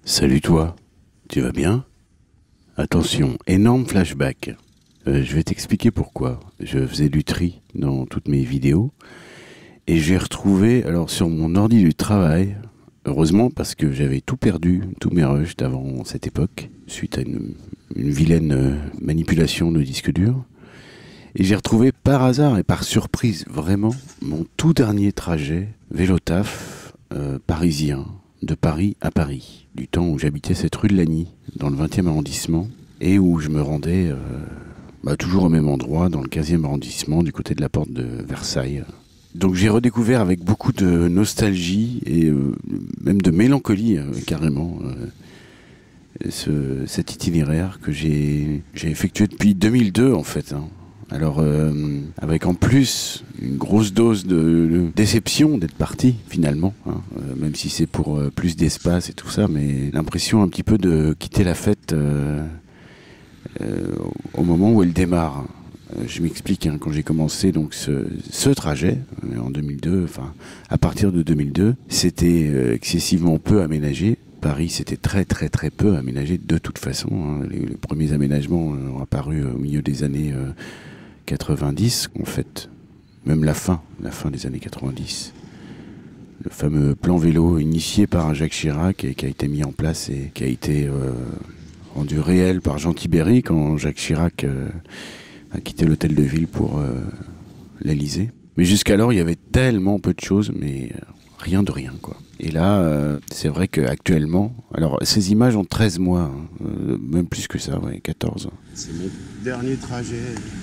Salut toi, tu vas bien? Attention, énorme flashback. Je vais t'expliquer pourquoi. Je faisais du tri dans toutes mes vidéos et j'ai retrouvé, alors sur mon ordi du travail, heureusement parce que j'avais tout perdu, tous mes rushs d'avant cette époque, suite à une vilaine manipulation de disque dur. Et j'ai retrouvé par hasard et par surprise vraiment mon tout dernier trajet vélo taf parisien, de Paris à Paris, du temps où j'habitais cette rue de Lagny, dans le 20e arrondissement, et où je me rendais toujours au même endroit, dans le 15e arrondissement, du côté de la porte de Versailles. Donc j'ai redécouvert avec beaucoup de nostalgie et même de mélancolie carrément cet itinéraire que j'ai effectué depuis 2002 en fait. Hein. Alors, avec en plus une grosse dose de déception d'être parti finalement, hein, même si c'est pour plus d'espace et tout ça, mais l'impression un petit peu de quitter la fête au moment où elle démarre. Je m'explique, hein, quand j'ai commencé donc ce trajet en 2002, enfin à partir de 2002, c'était excessivement peu aménagé. Paris, c'était très très très peu aménagé de toute façon. Hein. Les premiers aménagements ont apparu au milieu des années 90, en fait, même la fin des années 90. Le fameux plan vélo initié par Jacques Chirac et qui a été mis en place et qui a été rendu réel par Jean Tibéri quand Jacques Chirac a quitté l'hôtel de ville pour l'Élysée. Mais jusqu'alors, il y avait tellement peu de choses, mais rien de rien, quoi. Et là, c'est vrai qu'actuellement, alors ces images ont 13 mois, hein, même plus que ça, ouais, 14. C'est mon dernier trajet.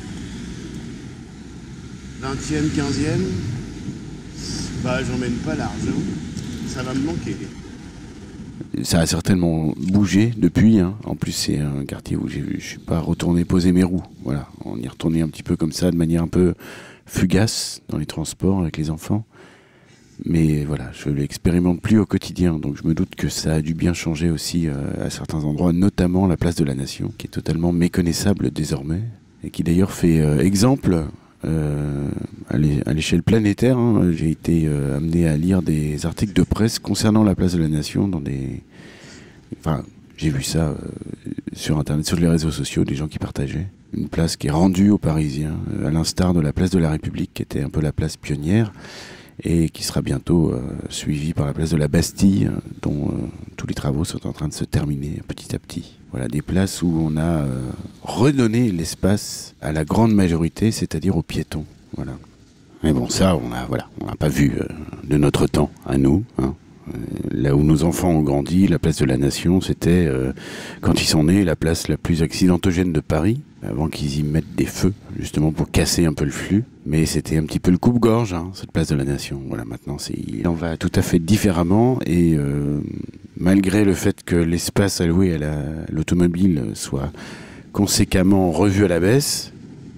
20e, 15e, j'emmène pas large. Ça va me manquer. Ça a certainement bougé depuis. Hein. En plus, c'est un quartier où je suis pas retourné poser mes roues. Voilà, on y retournait un petit peu comme ça, de manière un peu fugace dans les transports avec les enfants. Mais voilà, je l'expérimente plus au quotidien, donc je me doute que ça a dû bien changer aussi à certains endroits, notamment la place de la Nation, qui est totalement méconnaissable désormais, et qui d'ailleurs fait exemple à l'échelle planétaire. Hein. J'ai été amené à lire des articles de presse concernant la place de la Nation dans des... Enfin, j'ai vu ça sur Internet, sur les réseaux sociaux, des gens qui partageaient. Une place qui est rendue aux Parisiens, à l'instar de la place de la République, qui était un peu la place pionnière, et qui sera bientôt suivie par la place de la Bastille, dont tous les travaux sont en train de se terminer petit à petit. Voilà, des places où on a redonné l'espace à la grande majorité, c'est-à-dire aux piétons. Voilà. Mais bon, ça, on n'a pas vu de notre temps, à nous. Hein. Là où nos enfants ont grandi, la place de la Nation, c'était, quand ils sont nés, la place la plus accidentogène de Paris, avant qu'ils y mettent des feux, justement pour casser un peu le flux. Mais c'était un petit peu le coupe-gorge, hein, cette place de la Nation. Voilà, maintenant, il en va tout à fait différemment. Et malgré le fait que l'espace alloué à l'automobile soit conséquemment revu à la baisse...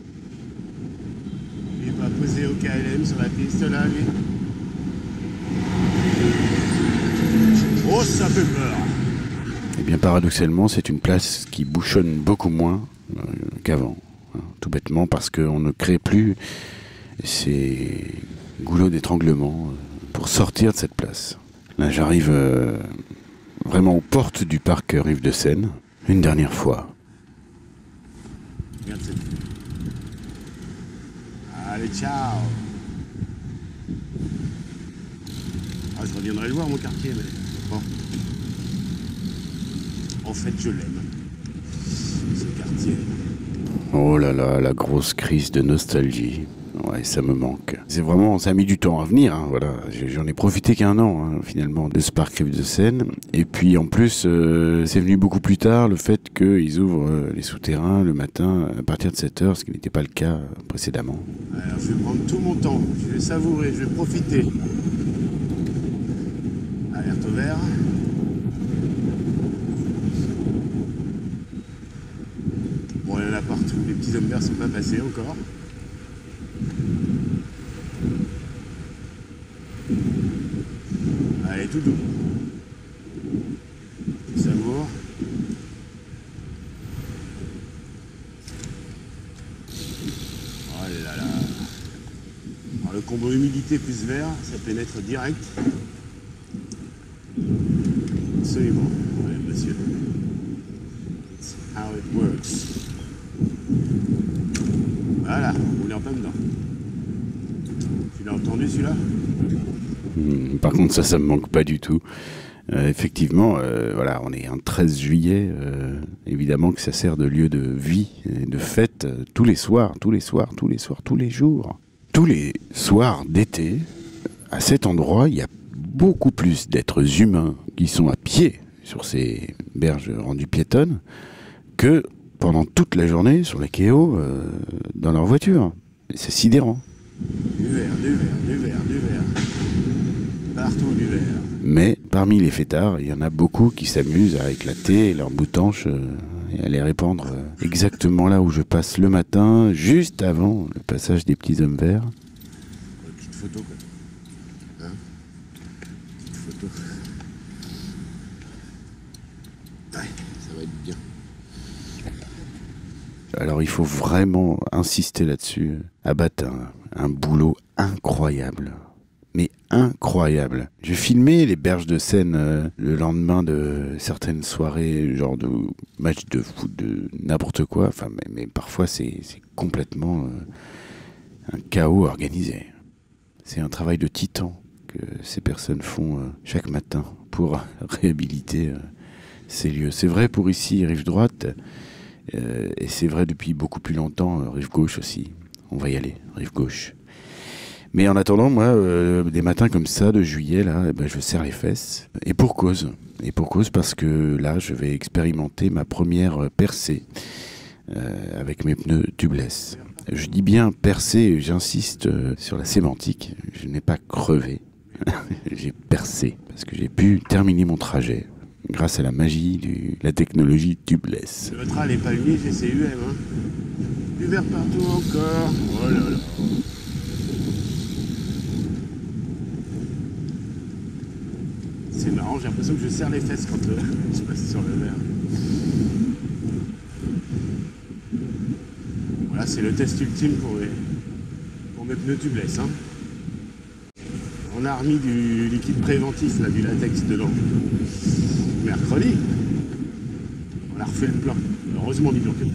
Il va poser au KLM sur la piste, là, lui. Oh, ça fait peur. Eh bien, paradoxalement, c'est une place qui bouchonne beaucoup moins qu'avant. Hein, tout bêtement parce qu'on ne crée plus ces goulots d'étranglement pour sortir de cette place. Là, j'arrive vraiment aux portes du parc Rive de Seine, une dernière fois. Regarde cette... Allez, ciao. Je reviendrai le voir, mon quartier, mais bon. En fait, je l'aime. Ce quartier. Oh là là, la grosse crise de nostalgie. Ouais, ça me manque. C'est vraiment, ça a mis du temps à venir. Hein, voilà, j'en ai profité qu'un an hein, finalement de ce parc Rive de Seine. Et puis en plus, c'est venu beaucoup plus tard le fait qu'ils ouvrent les souterrains le matin à partir de 7h, ce qui n'était pas le cas précédemment. Alors, je vais prendre tout mon temps. Je vais savourer, je vais profiter. Alerte au vert. Bon, il y en a partout. Les petits hommes verts sont pas passés encore. Allez, tout doux. Tu savoures. Oh là là. Alors, le combo humidité plus vert, ça pénètre direct. Absolument, oui, monsieur. It's how it works. Voilà, on est en plein dedans. Tu l'as entendu celui-là? Par contre, ça me manque pas du tout. Effectivement, voilà, on est un 13 juillet. Évidemment que ça sert de lieu de vie et de fête tous les soirs, tous les soirs, tous les soirs, tous les jours. Tous les soirs d'été, à cet endroit, il y a beaucoup plus d'êtres humains qui sont à pied sur ces berges rendues piétonnes que pendant toute la journée sur les quais hauts dans leur voiture. Et c'est sidérant. Du verre, du verre, du verre, du verre. Partout du verre. Mais parmi les fêtards, il y en a beaucoup qui s'amusent à éclater leurs boutanches et à les répandre exactement là où je passe le matin, juste avant le passage des petits hommes verts. Petite photo, quoi. Hein? Petite photo. Ouais, ça va être bien. Alors il faut vraiment insister là-dessus. Abattre un boulot incroyable. Mais incroyable. Je filmais les berges de Seine le lendemain de certaines soirées, genre de match de foot, de n'importe quoi. Enfin, mais parfois c'est complètement un chaos organisé. C'est un travail de titan que ces personnes font chaque matin pour réhabiliter ces lieux. C'est vrai pour ici, rive droite, et c'est vrai depuis beaucoup plus longtemps, rive gauche aussi. On va y aller, rive gauche. Mais en attendant, moi, des matins comme ça, de juillet, là, je serre les fesses. Et pour cause. Et pour cause parce que là, je vais expérimenter ma première percée avec mes pneus tubeless. Je dis bien percée, j'insiste sur la sémantique. Je n'ai pas crevé. J'ai percé parce que j'ai pu terminer mon trajet grâce à la magie de la technologie tubeless. Le train n'est pas uni, j'ai CUM, hein. Du verre partout encore. Oh là là. C'est marrant, j'ai l'impression que je serre les fesses quand je passe sur le verre. Voilà, c'est le test ultime pour mes pneus tubeless. Hein. On a remis du liquide préventif, là, du latex dedans. Mercredi, on a refait le plein. Heureusement, dis donc.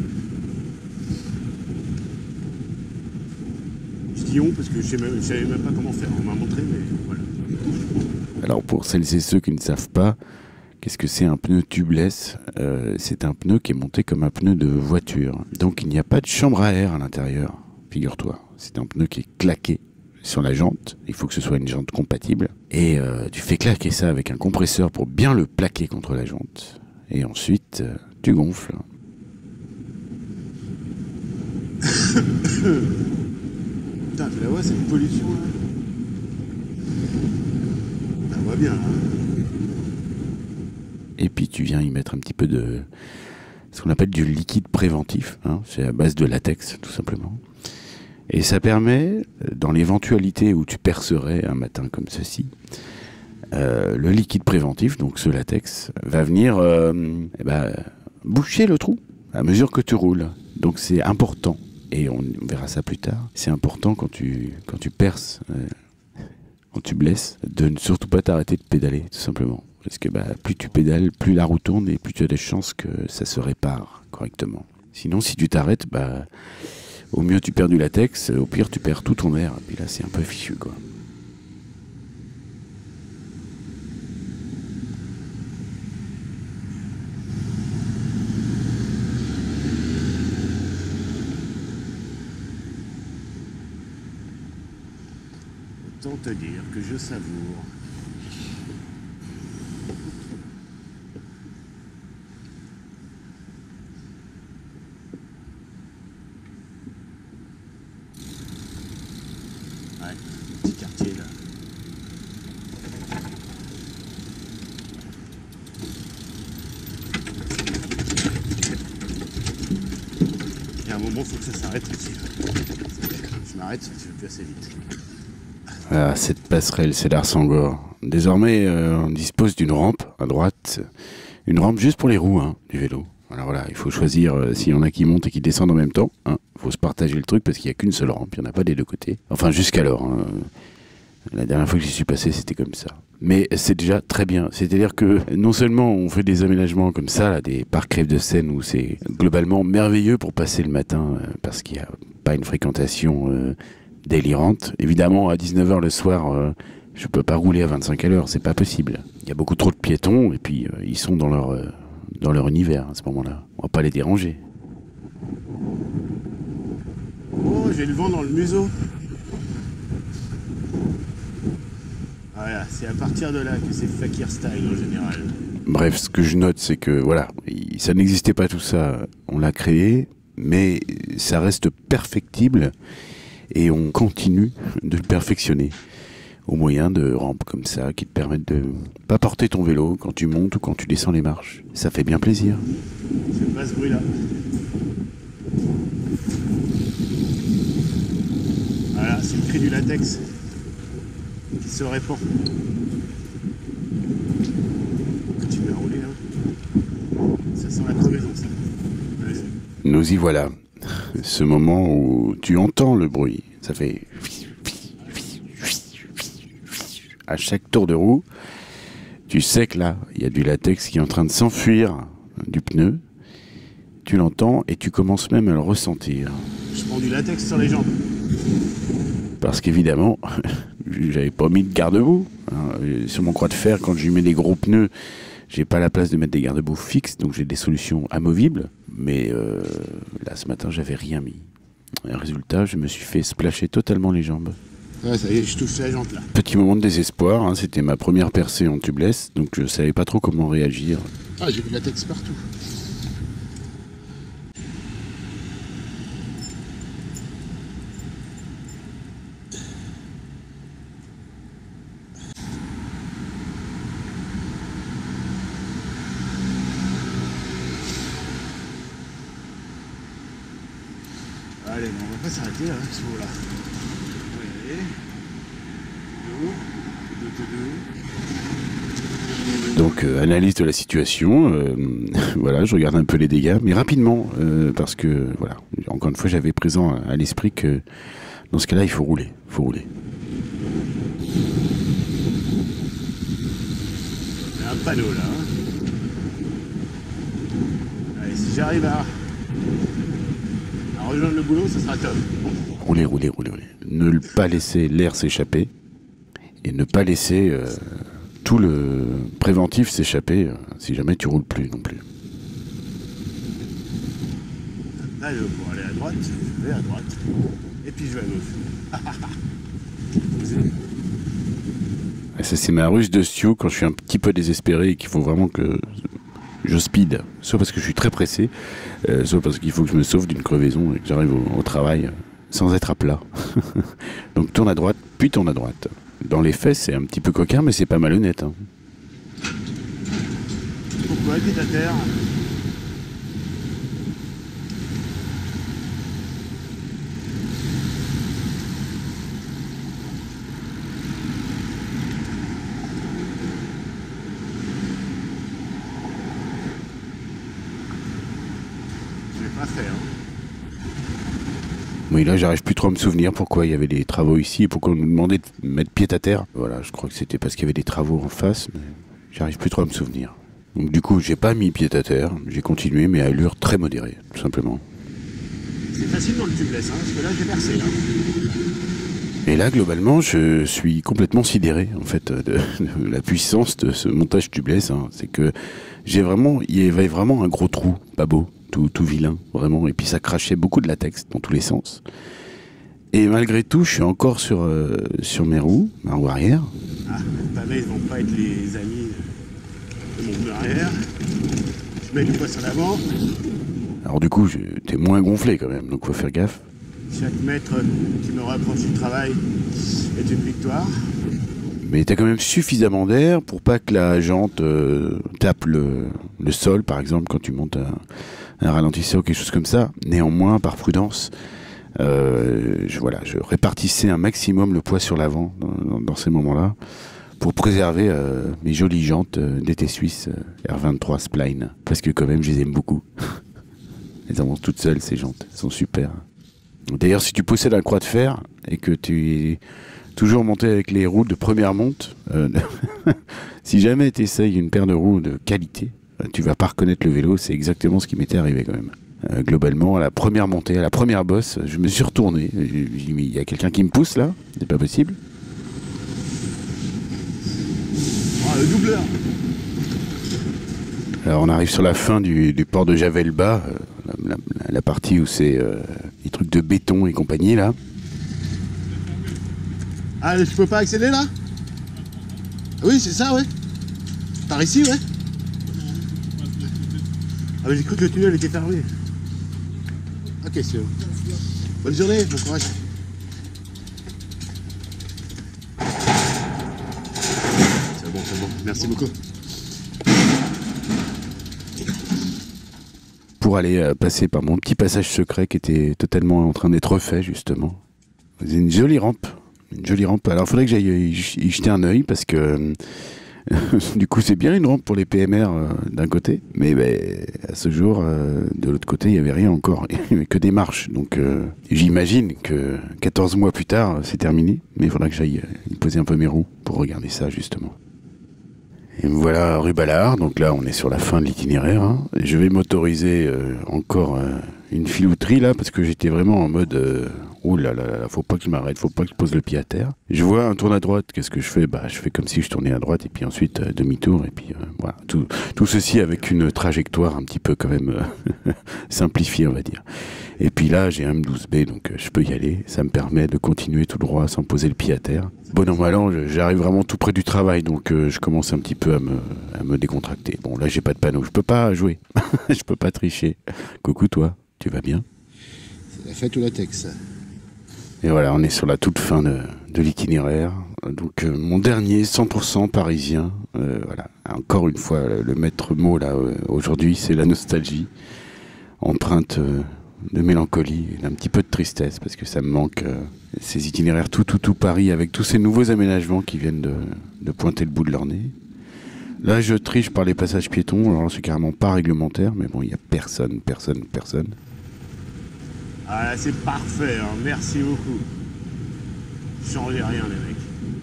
Je dis on parce que je savais même pas comment faire. On m'a montré, mais voilà. Alors pour celles et ceux qui ne savent pas, qu'est-ce que c'est un pneu tubeless? C'est un pneu qui est monté comme un pneu de voiture. Donc il n'y a pas de chambre à air à l'intérieur, figure-toi. C'est un pneu qui est claqué sur la jante. Il faut que ce soit une jante compatible. Et tu fais claquer ça avec un compresseur pour bien le plaquer contre la jante. Et ensuite, tu gonfles. Putain, tu la vois, cette pollution là? On voit bien, hein. Et puis tu viens y mettre un petit peu de ce qu'on appelle du liquide préventif, hein. C'est à base de latex tout simplement. Et ça permet, dans l'éventualité où tu percerais un matin comme ceci, le liquide préventif, donc ce latex, va venir boucher le trou à mesure que tu roules. Donc c'est important, et on verra ça plus tard, c'est important quand tu perces, quand tu blesses, de ne surtout pas t'arrêter de pédaler, tout simplement. Parce que plus tu pédales, plus la roue tourne et plus tu as des chances que ça se répare correctement. Sinon, si tu t'arrêtes, au mieux tu perds du latex, au pire tu perds tout ton air. Et puis là, c'est un peu fichu, quoi. Autant te dire que je savoure. Ouais, petit quartier là. Il y a un moment, il faut que ça s'arrête aussi. Je m'arrête si tu veux plus assez vite. Ah, cette passerelle, c'est d'Arsangor. Désormais, on dispose d'une rampe à droite. Une rampe juste pour les roues du vélo. Alors voilà, il faut choisir s'il y en a qui montent et qui descendent en même temps. Il faut se partager le truc parce qu'il n'y a qu'une seule rampe, il n'y en a pas des deux côtés. Enfin, jusqu'alors. La dernière fois que j'y suis passé, c'était comme ça. Mais c'est déjà très bien. C'est-à-dire que non seulement on fait des aménagements comme ça, là, des parcs Crève de Seine, où c'est globalement merveilleux pour passer le matin, parce qu'il n'y a pas une fréquentation délirante. Évidemment, à 19h le soir, je peux pas rouler à 25 à l'heure, c'est pas possible. Il y a beaucoup trop de piétons, et puis ils sont dans leur univers à ce moment-là. On va pas les déranger. Oh, j'ai le vent dans le museau. Voilà, c'est à partir de là que c'est fakir style en général. Bref, ce que je note, c'est que voilà, ça n'existait pas tout ça, on l'a créé, mais ça reste perfectible et on continue de le perfectionner au moyen de rampes comme ça qui te permettent de pas porter ton vélo quand tu montes ou quand tu descends les marches. Ça fait bien plaisir. C'est pas ce bruit-là. Voilà, c'est le cri du latex qui se répand. Tu mets à rouler là. Ça sent la crevaison, ça. Ouais, Nous y voilà. Ce moment où tu entends le bruit. Ça fait... À chaque tour de roue, tu sais que là, il y a du latex qui est en train de s'enfuir du pneu. Tu l'entends et tu commences même à le ressentir. je prends du latex sur les jambes. Parce qu'évidemment, j'avais pas mis de garde-boue. Sur mon croix de fer, quand je mets des gros pneus, j'ai pas la place de mettre des garde-boue fixes, donc j'ai des solutions amovibles. Mais là, ce matin, j'avais rien mis. Et résultat, je me suis fait splasher totalement les jambes. Ouais, ça y est, je touche la jante là. Petit moment de désespoir, hein, c'était ma première percée en tubeless, donc je savais pas trop comment réagir. Ah, j'ai du latex partout. Allez, bon, on va pas s'arrêter là, ce mot-là. Allez. Donc analyse de la situation, voilà, je regarde un peu les dégâts, mais rapidement, parce que voilà, encore une fois j'avais présent à l'esprit que dans ce cas-là il faut rouler, Il y a un panneau là. Allez, si j'arrive à rejoindre le boulot, ça sera top. Rouler. Ne pas laisser l'air s'échapper et ne pas laisser tout le préventif s'échapper si jamais tu roules plus non plus. Là, pour aller à droite, je vais à droite. Et puis je vais à gauche. Et ça c'est ma ruse de Stu quand je suis un petit peu désespéré et qu'il faut vraiment que je speed, soit parce que je suis très pressé, soit parce qu'il faut que je me sauve d'une crevaison et que j'arrive au travail sans être à plat. Donc tourne à droite, puis tourne à droite. Dans les faits, c'est un petit peu coquin, mais c'est pas malhonnête. Hein. Pourquoi pied à terre? Je l'ai pas fait, hein. Oui, là, j'arrive plus trop à me souvenir pourquoi il y avait des travaux ici et pourquoi on nous demandait de mettre pied à terre. Voilà, je crois que c'était parce qu'il y avait des travaux en face, mais j'arrive plus trop à me souvenir. Donc du coup, j'ai pas mis pied à terre, j'ai continué, mais à allure très modérée, tout simplement. C'est facile dans le tubeless, hein, parce que là, j'ai percé, là. Et là, globalement, je suis complètement sidéré, en fait, de la puissance de ce montage tubeless. Hein. C'est que il y avait vraiment un gros trou, pas beau. Tout vilain, vraiment. Et puis ça crachait beaucoup de latex dans tous les sens. Et malgré tout, je suis encore sur mes roues, ma roue arrière. Ah, les pavés, ils vont pas être les amis de mon pneu arrière. Je mets du poids sur l'avant. Alors du coup, t'es moins gonflé quand même, donc faut faire gaffe. Chaque mètre qui me rapproche du travail est une victoire. Mais t'as quand même suffisamment d'air pour pas que la jante tape le sol, par exemple, quand tu montes un ralentisseur ou quelque chose comme ça. Néanmoins, par prudence, je répartissais un maximum le poids sur l'avant dans ces moments-là pour préserver mes jolies jantes d'été suisse R23 Spline. Parce que quand même, je les aime beaucoup. Elles avancent toutes seules, ces jantes. Elles sont super. D'ailleurs, si tu possèdes un croix de fer et que tu Toujours monter avec les roues de première monte. Si jamais tu essayes une paire de roues de qualité, tu vas pas reconnaître le vélo. C'est exactement ce qui m'était arrivé quand même. Globalement, à la première montée, à la première bosse, je me suis retourné. J'ai dit, mais il y a quelqu'un qui me pousse là? C'est pas possible. Ah, le doubleur. Alors on arrive sur la fin du port de Javel-Bas, la partie où c'est les trucs de béton et compagnie là. Ah, je peux pas accéder là? Oui, c'est ça, ouais. Par ici, ouais. Ah, mais j'ai cru que le tunnel était fermé. Ok, c'est bon. Bonne journée, bon courage. C'est bon, merci beaucoup. Pour aller passer par mon petit passage secret qui était totalement en train d'être refait justement. C'est une jolie rampe. Une jolie rampe. Alors il faudrait que j'aille y jeter un œil parce que du coup c'est bien une rampe pour les PMR d'un côté, mais à ce jour de l'autre côté il n'y avait rien encore, il n'y avait que des marches. Donc j'imagine que 14 mois plus tard c'est terminé, mais il faudra que j'aille y poser un peu mes roues pour regarder ça justement. Et me voilà rue Ballard, donc là on est sur la fin de l'itinéraire. Hein. Je vais m'autoriser encore une filouterie là, parce que j'étais vraiment en mode oh là là, faut pas que je m'arrête, faut pas que je pose le pied à terre. Je vois un tourne à droite, qu'est-ce que je fais? Je fais comme si je tournais à droite et puis ensuite demi-tour et puis voilà. Tout ceci avec une trajectoire un petit peu quand même simplifiée on va dire. Et puis là j'ai un M12B donc je peux y aller, ça me permet de continuer tout droit sans poser le pied à terre. Bon an mal an, j'arrive vraiment tout près du travail donc je commence un petit peu à me décontracter. Bon là j'ai pas de panneau, je peux pas jouer, je peux pas tricher. Coucou toi, tu vas bien? C'est la fête ou la Tex. Et voilà, on est sur la toute fin de l'itinéraire. Donc mon dernier 100% parisien. Voilà, encore une fois, le maître mot là aujourd'hui, c'est la nostalgie, empreinte de mélancolie et d'un petit peu de tristesse parce que ça me manque ces itinéraires tout Paris avec tous ces nouveaux aménagements qui viennent de pointer le bout de leur nez. Là, je triche par les passages piétons. Alors c'est carrément pas réglementaire, mais bon, il y a personne. Ah là, c'est parfait, hein. Merci beaucoup. Changez rien, les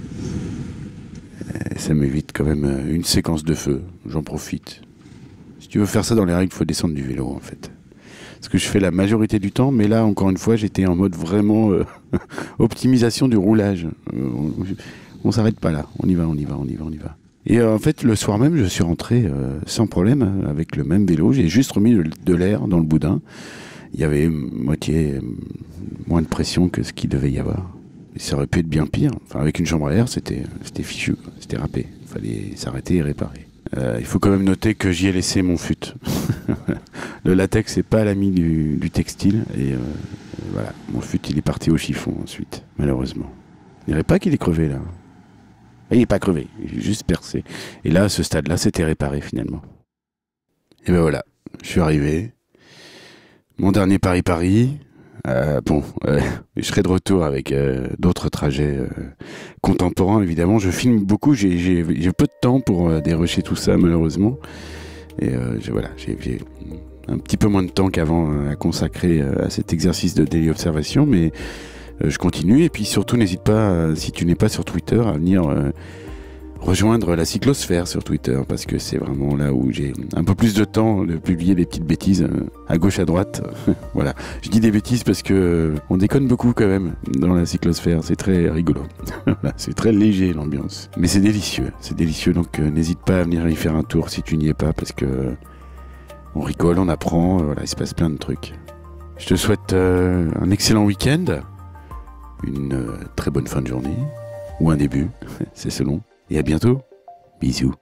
mecs. Ça m'évite quand même une séquence de feu, j'en profite. Si tu veux faire ça dans les règles, il faut descendre du vélo en fait. Ce que je fais la majorité du temps, mais là encore une fois j'étais en mode vraiment optimisation du roulage. On s'arrête pas là, on y va. Et en fait le soir même je suis rentré sans problème avec le même vélo, j'ai juste remis de l'air dans le boudin. Il y avait moitié moins de pression que ce qu'il devait y avoir. Et ça aurait pu être bien pire. Enfin, avec une chambre à air, c'était fichu, c'était râpé. Il fallait s'arrêter et réparer. Il faut quand même noter que j'y ai laissé mon fut. Le latex, c'est pas l'ami du textile. Et voilà, mon fut, il est parti au chiffon ensuite, malheureusement. Il n'y aurait pas qu'il est crevé, là. Il n'est pas crevé, il est juste percé. Et là, à ce stade-là, c'était réparé, finalement. Et ben voilà, je suis arrivé. Mon dernier Paris-Paris, je serai de retour avec d'autres trajets contemporains, évidemment. Je filme beaucoup, j'ai peu de temps pour dérocher tout ça, malheureusement. Et j'ai un petit peu moins de temps qu'avant à consacrer à cet exercice de daily observation, mais je continue. Et puis surtout, n'hésite pas, si tu n'es pas sur Twitter, à venir rejoindre la cyclosphère sur Twitter, parce que c'est vraiment là où j'ai un peu plus de temps de publier des petites bêtises à gauche à droite. Voilà, je dis des bêtises parce que on déconne beaucoup quand même dans la cyclosphère, c'est très rigolo. C'est très léger l'ambiance, mais c'est délicieux, donc n'hésite pas à venir y faire un tour si tu n'y es pas, parce que on rigole, on apprend, voilà, il se passe plein de trucs. Je te souhaite un excellent week-end, une très bonne fin de journée, ou un début, c'est selon. Et à bientôt. Bisous.